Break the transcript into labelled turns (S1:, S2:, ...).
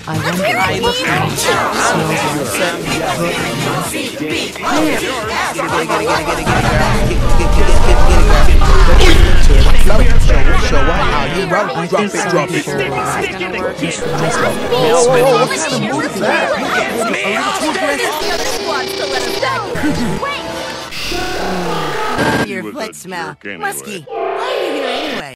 S1: I wonder
S2: show her how you roll. Drop it, drop it.
S1: Your foot smell musky. Why are you here anyway?